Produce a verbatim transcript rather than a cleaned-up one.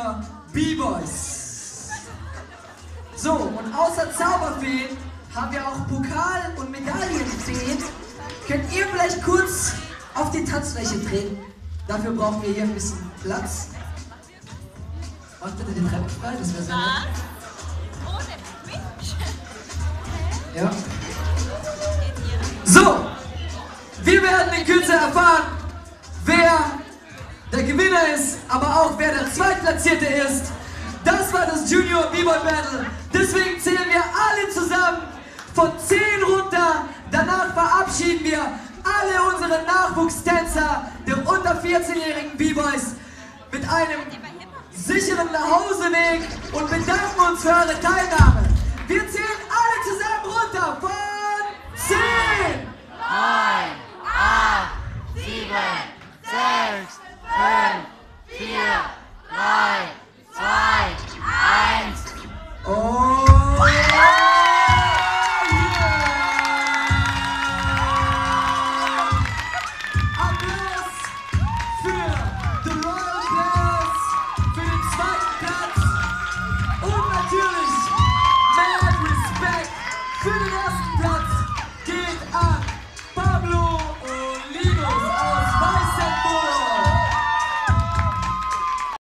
Junior B-Boys. So, und außer Zauberfeen haben wir auch Pokal- und Medaillenfeen. Könnt ihr vielleicht kurz auf die Tanzfläche treten? Dafür brauchen wir hier ein bisschen Platz. Macht bitte den Treppen frei, das wäre sehr nett. Ohne mich? Ja. So, wir werden in Kürze erfahren, wer der Gewinner ist, aber auch wer der Zweitplatzierte ist. Das war das Junior B-Boy Battle. Deswegen zählen wir alle zusammen von zehn runter. Danach verabschieden wir alle unsere Nachwuchstänzer der unter vierzehnjährigen B-Boys mit einem sicheren Nachhauseweg und bedanken uns für eure Teilnahme.